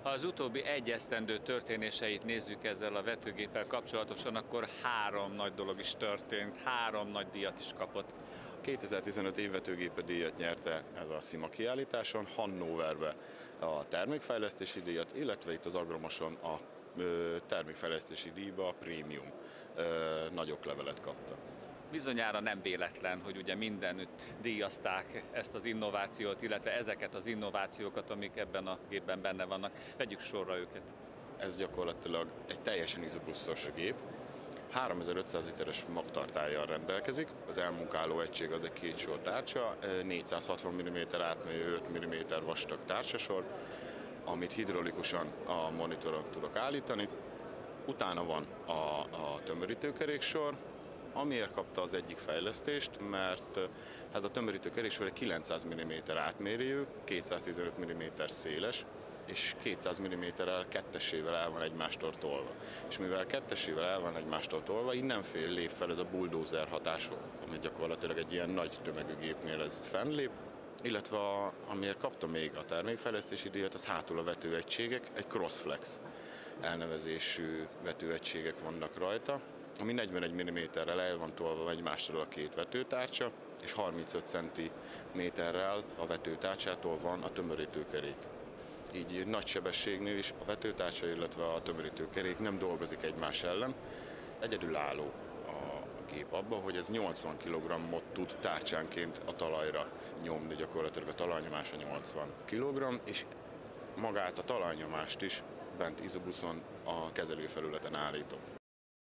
Ha az utóbbi egy esztendő történéseit nézzük ezzel a vetőgéppel kapcsolatosan, akkor 3 nagy dolog is történt, 3 nagy díjat is kapott. 2015 évvetőgépe díjat nyerte ez a SZIMA kiállításon, Hannoverbe a termékfejlesztési díjat, illetve itt az Agromoson a termékfejlesztési díjba a prémium nagy oklevelet kapta. Bizonyára nem véletlen, hogy ugye mindenütt díjazták ezt az innovációt, illetve ezeket az innovációkat, amik ebben a gépben benne vannak. Vegyük sorra őket. Ez gyakorlatilag egy teljesen izobuszos gép. 3500 literes magtartállyal rendelkezik, az elmunkáló egység az egy 2 sor tárcsa, 460 mm átmérő, 5 mm vastag tárcsasor, amit hidraulikusan a monitoron tudok állítani. Utána van a tömörítőkeréksor, amiért kapta az egyik fejlesztést, mert ez a tömörítőkeréksor egy 900 mm átmérőjű, 215 mm széles, és 200 mm-rel kettesével el van egymástól tolva. És mivel kettesével el van egymástól tolva, innenfél lép fel ez a bulldozer hatás, ami gyakorlatilag egy ilyen nagy tömegű gépnél ez fennlép, illetve amiért kapta még a termékfejlesztési díjat, az hátul a vetőegységek, egy Crossflex elnevezésű vetőegységek vannak rajta, ami 41 mm-rel el van tolva egymástól a 2 vetőtárcsa, és 35 cm-rel a vetőtárcsától van a tömörítőkerék. Így nagy sebességnél is a vetőtárcsa, illetve a tömörítőkerék nem dolgozik egymás ellen. Egyedülálló a gép abban, hogy ez 80 kg-ot tud tárcsánként a talajra nyomni, gyakorlatilag a talajnyomása 80 kg, és magát a talajnyomást is bent izobuszon a kezelőfelületen állítom.